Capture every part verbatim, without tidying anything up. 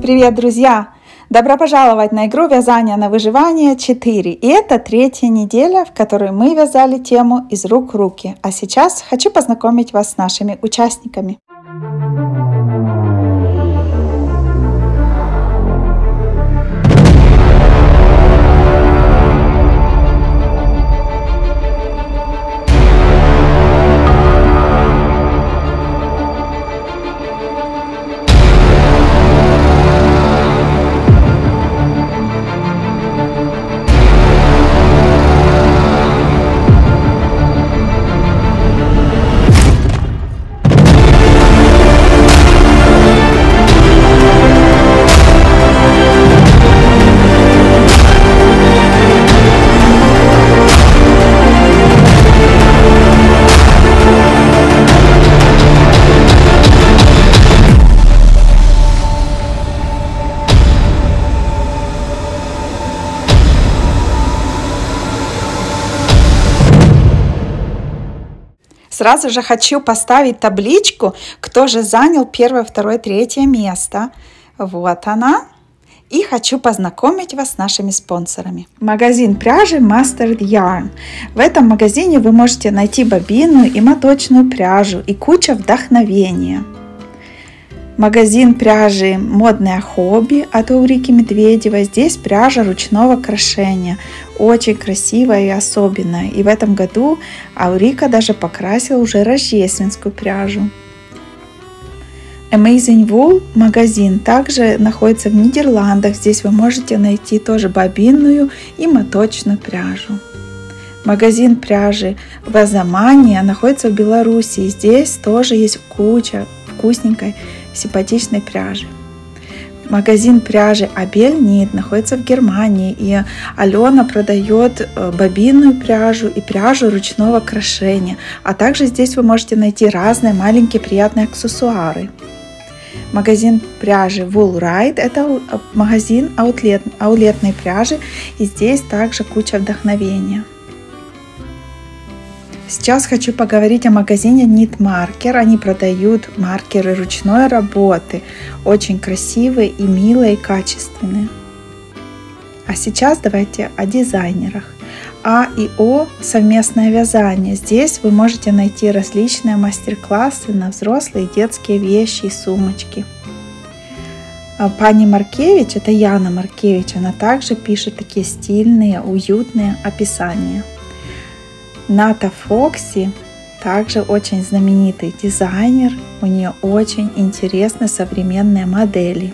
Привет, друзья! Добро пожаловать на игру вязания на выживание четыре. И это третья неделя, в которой мы вязали тему «Из рук в руки». А сейчас хочу познакомить вас с нашими участниками. Сразу же хочу поставить табличку, кто же занял первое, второе, третье место. Вот она. И хочу познакомить вас с нашими спонсорами. Магазин пряжи Mustard Yarn. В этом магазине вы можете найти бобинную и моточную пряжу и куча вдохновения. Магазин пряжи «Модное хобби» от Аурики Медведевой. Здесь пряжа ручного крошения. Очень красивая и особенная. И в этом году Аурика даже покрасила уже рождественскую пряжу. Amazing Wool магазин также находится в Нидерландах. Здесь вы можете найти тоже бобинную и моточную пряжу. Магазин пряжи Вазамания находится в Беларуси. Здесь тоже есть куча вкусненькой симпатичной пряжи. Магазин пряжи Абель Нит находится в Германии, и Алена продает бобинную пряжу и пряжу ручного крошения, а также здесь вы можете найти разные маленькие приятные аксессуары. Магазин пряжи Wool Ride — это магазин аутлет, аулетной пряжи, и здесь также куча вдохновения. Сейчас хочу поговорить о магазине Knit Marker. Они продают маркеры ручной работы. Очень красивые и милые, и качественные. А сейчас давайте о дизайнерах. А и О — совместное вязание. Здесь вы можете найти различные мастер-классы на взрослые и детские вещи и сумочки. Пани Маркевич — это Яна Маркевич. Она также пишет такие стильные, уютные описания. Ната Фокси также очень знаменитый дизайнер, у нее очень интересные современные модели.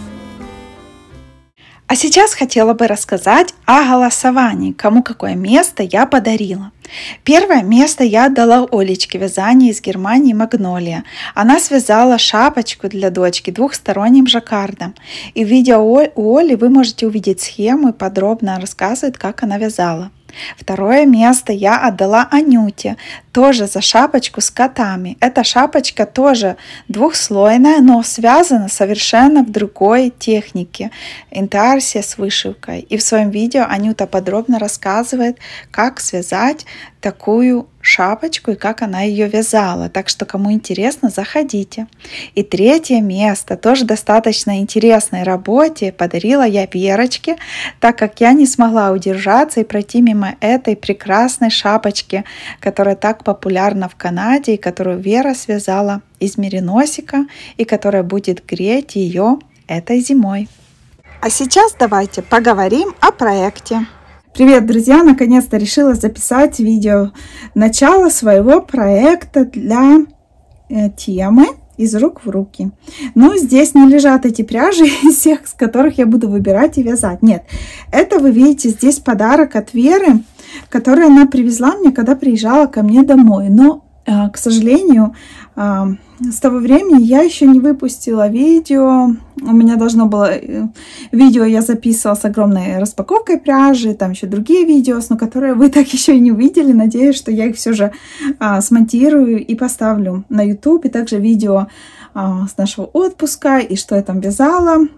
А сейчас хотела бы рассказать о голосовании, кому какое место я подарила. Первое место я отдала Олечке вязания из Германии Магнолия. Она связала шапочку для дочки двухсторонним жаккардом. И в видео у Оли вы можете увидеть схему и подробно рассказывает, как она вязала. Второе место я отдала Анюте, тоже за шапочку с котами. Эта шапочка тоже двухслойная, но связана совершенно в другой технике. Интарсия с вышивкой. И в своем видео Анюта подробно рассказывает, как связать такую шапочку и как она ее вязала. Так что, кому интересно, заходите. И третье место, тоже достаточно интересной работе, подарила я Верочке, так как я не смогла удержаться и пройти мимо этой прекрасной шапочки, которая так популярна в Канаде и которую Вера связала из мериносика и которая будет греть ее этой зимой. А сейчас давайте поговорим о проекте. Привет, друзья! Наконец-то решила записать видео начала своего проекта для э, темы «Из рук в руки». Но здесь не лежат эти пряжи из всех, с которых я буду выбирать и вязать. Нет, это вы видите здесь подарок от Веры, который она привезла мне, когда приезжала ко мне домой. Но, э, к сожалению, э, с того времени я еще не выпустила видео. У меня должно было... Видео я записывала с огромной распаковкой пряжи. Там еще другие видео, но которые вы так еще и не увидели. Надеюсь, что я их все же а, смонтирую и поставлю на YouTube. И также видео а, с нашего отпуска. И что я там вязала.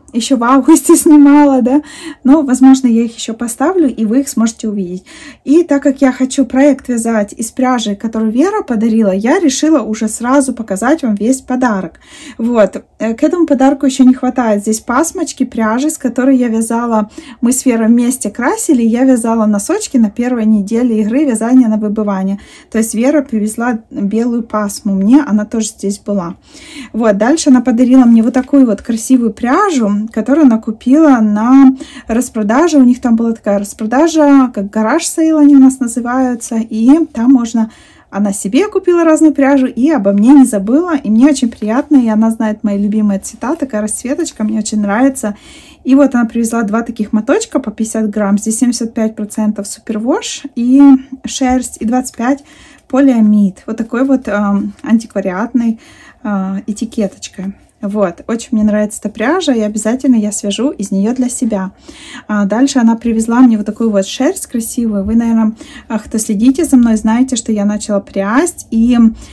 еще в августе снимала, да, но, возможно, я их еще поставлю, и вы их сможете увидеть. И так как я хочу проект вязать из пряжи, которую Вера подарила, я решила уже сразу показать вам весь подарок. Вот, к этому подарку еще не хватает. Здесь пасмочки пряжи, с которой я вязала, мы с Верой вместе красили, я вязала носочки на первой неделе игры вязания на выбывание. То есть Вера привезла белую пасму мне, она тоже здесь была. Вот, дальше она подарила мне вот такую вот красивую пряжу, которую она купила на распродаже. У них там была такая распродажа, как гараж сейл они у нас называются, и там можно... Она себе купила разную пряжу и обо мне не забыла, и мне очень приятно, и она знает мои любимые цвета, такая расцветочка, мне очень нравится. И вот она привезла два таких моточка по пятьдесят грамм, здесь семьдесят пять процентов супервош и шерсть, и двадцать пять процентов полиамид, вот такой вот э, антиквариатной э, этикеточкой. Вот, очень мне нравится эта пряжа, и обязательно я свяжу из нее для себя. А дальше она привезла мне вот такую вот шерсть красивую. Вы, наверное, кто следите за мной, знаете, что я начала прясть, и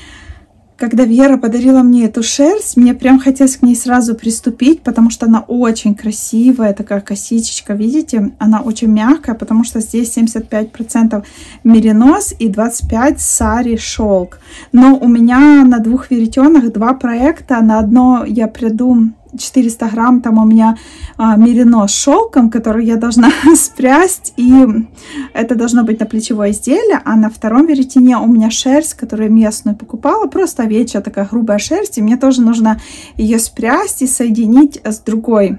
когда Вера подарила мне эту шерсть, мне прям хотелось к ней сразу приступить, потому что она очень красивая, такая косичечка, видите? Она очень мягкая, потому что здесь семьдесят пять процентов меринос и двадцать пять процентов сари шелк. Но у меня на двух веретенах два проекта. На одно я приду четыреста грамм, там у меня а, меринос с шелком, который я должна спрясть, и это должно быть на плечевое изделие, а на втором веретене у меня шерсть, которую местную покупала, просто овечья такая грубая шерсть, и мне тоже нужно ее спрясть и соединить с другой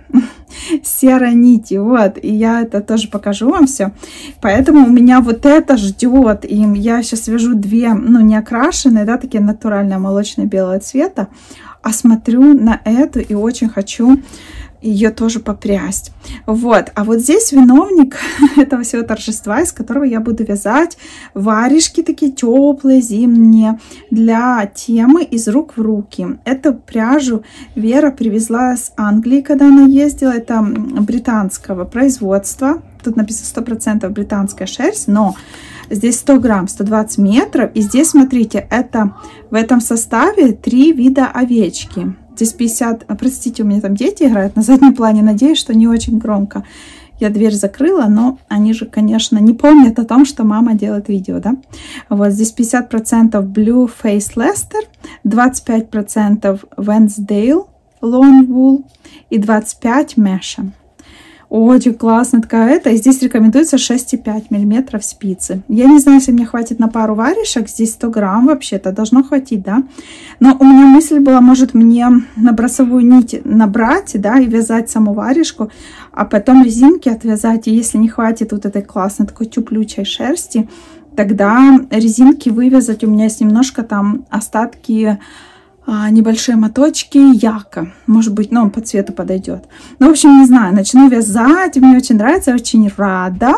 серой нитью, вот, и я это тоже покажу вам все, поэтому у меня вот это ждет, и я сейчас вяжу две, ну, не окрашенные, да, такие натуральные молочные белого цвета, а смотрю на эту и очень хочу ее тоже попрясть. Вот, а вот здесь виновник этого всего торжества, из которого я буду вязать варежки такие теплые, зимние, для темы из рук в руки. Эту пряжу Вера привезла с Англии, когда она ездила, это британского производства. Тут написано сто процентов британская шерсть, но здесь сто грамм, сто двадцать метров. И здесь, смотрите, это в этом составе три вида овечки. Здесь пятьдесят, простите, у меня там дети играют на заднем плане, надеюсь, что не очень громко. Я дверь закрыла, но они же, конечно, не помнят о том, что мама делает видео, да. Вот здесь пятьдесят процентов Blue Face Leicester, двадцать пять процентов Wensdale Lone Wool и двадцать пять процентов Mesh. Очень классно такая это. И здесь рекомендуется шесть и пять миллиметров спицы. Я не знаю, если мне хватит на пару варежек. Здесь сто грамм вообще-то. Должно хватить, да? Но у меня мысль была, может, мне на бросовую нить набрать, да, и вязать саму варежку, а потом резинки отвязать. И если не хватит вот этой классной такой теплючей шерсти, тогда резинки вывязать. У меня есть немножко там остатки... небольшие моточки яка, может быть, ну, он по цвету подойдет. Ну, в общем, не знаю, начну вязать, мне очень нравится, очень рада.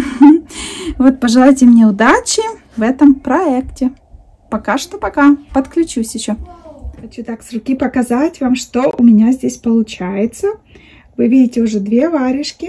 Вот, пожелайте мне удачи в этом проекте. Пока что пока, подключусь еще. Хочу так с руки показать вам, что у меня здесь получается. Вы видите уже две варежки,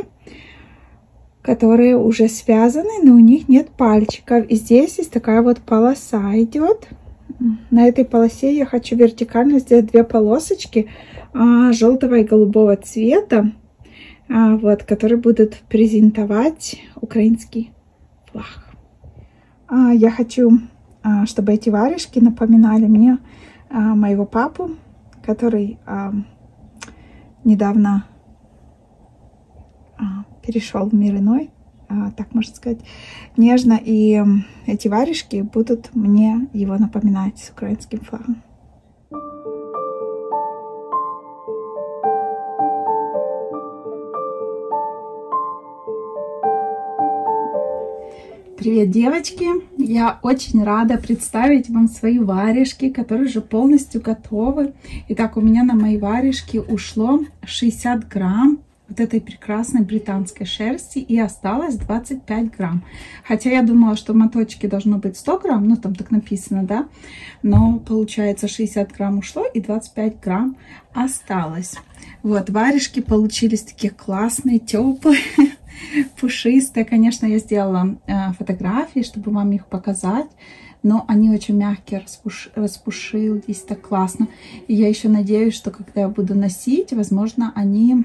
которые уже связаны, но у них нет пальчиков. И здесь есть такая вот полоса идет. На этой полосе я хочу вертикально сделать две полосочки а, желтого и голубого цвета, а, вот, которые будут презентовать украинский флаг. А, я хочу, а, чтобы эти варежки напоминали мне а, моего папу, который а, недавно а, перешел в мир иной. Так можно сказать, нежно, и эти варежки будут мне его напоминать с украинским флагом. Привет, девочки! Я очень рада представить вам свои варежки, которые уже полностью готовы. Итак, у меня на мои варежки ушло шестьдесят грамм вот этой прекрасной британской шерсти, и осталось двадцать пять грамм. Хотя я думала, что в моточке должно быть сто грамм, ну там так написано, да, но получается шестьдесят грамм ушло и двадцать пять грамм осталось. Вот, варежки получились такие классные, теплые, пушистые. Конечно, я сделала э, фотографии, чтобы вам их показать, но они очень мягкие, распуш... распушились так классно. И я еще надеюсь, что когда я буду носить, возможно, они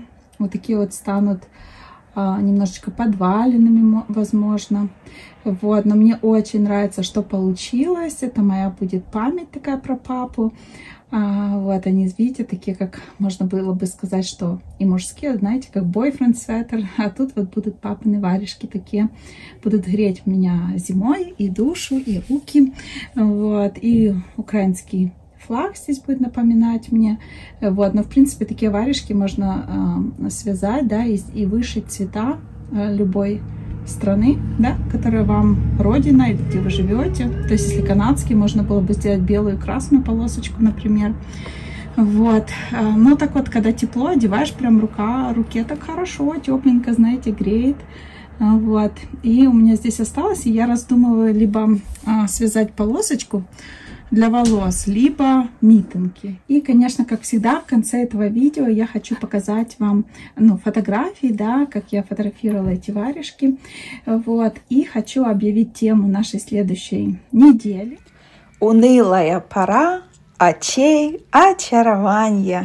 вот такие вот станут а, немножечко подваленными, возможно. Вот, но мне очень нравится, что получилось. Это моя будет память такая про папу. А, вот они, видите, такие, как можно было бы сказать, что и мужские, знаете, как бойфренд свитер. А тут вот будут папины варежки такие, будут греть меня зимой и душу, и руки. Вот, и украинский флаг здесь будет напоминать мне. Вот, но в принципе такие варежки можно э, связать, да, и, и вышить цвета э, любой страны, да, которая вам родина или где вы живете. То есть, если канадский, можно было бы сделать белую и красную полосочку, например. Вот. Но так вот, когда тепло, одеваешь прям рука, руке так хорошо, тепленько, знаете, греет. Вот. И у меня здесь осталось, и я раздумываю либо а, связать полосочку для волос, либо митинги. И, конечно, как всегда, в конце этого видео я хочу показать вам, ну, фотографии, да, как я фотографировала эти варежки. Вот. И хочу объявить тему нашей следующей недели. Унылая пора очей очарования.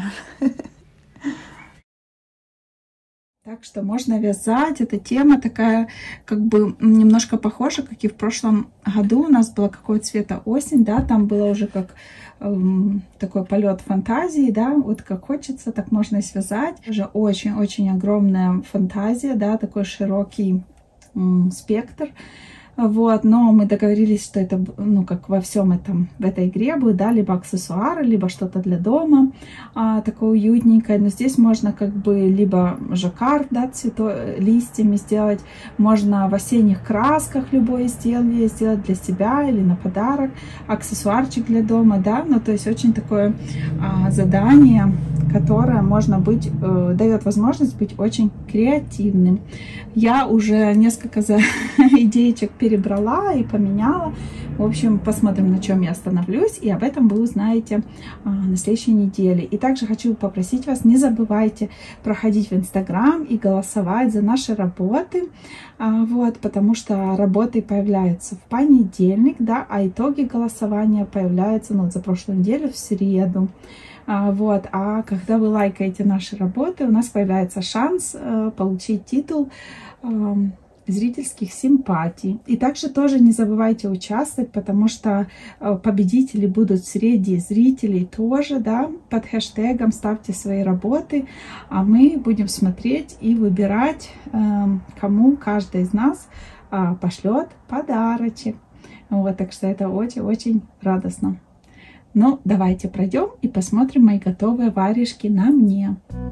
Так что можно вязать. Эта тема такая, как бы немножко похожа, как и в прошлом году. У нас была какого цвета осень, да, там было уже как эм, такой полет фантазии, да, вот как хочется, так можно и связать. Уже очень-очень огромная фантазия, да, такой широкий эм, спектр. Вот, но мы договорились, что это, ну, как во всем этом, в этой игре будет, да, либо аксессуары, либо что-то для дома, а, такое уютненькое. Но здесь можно как бы либо жаккард, да, цвето, листьями сделать, можно в осенних красках любое изделие сделать для себя или на подарок, аксессуарчик для дома, да, ну, то есть очень такое а, задание, которое можно быть, э, дает возможность быть очень креативным. Я уже несколько за идеечек перебрала и поменяла. В общем, посмотрим, на чем я остановлюсь, и об этом вы узнаете а, на следующей неделе. И также хочу попросить вас, не забывайте проходить в Инстаграм и голосовать за наши работы, а, вот, потому что работы появляются в понедельник, да, а итоги голосования появляются, ну, за прошлую неделю в среду. А, вот, а когда вы лайкаете наши работы, у нас появляется шанс а, получить титул а, зрительских симпатий. И также тоже не забывайте участвовать, потому что победители будут среди зрителей тоже, да, под хэштегом ставьте свои работы, а мы будем смотреть и выбирать, кому каждый из нас пошлет подарочек. Вот, так что это очень-очень радостно. Ну, давайте пройдем и посмотрим мои готовые варежки на мне.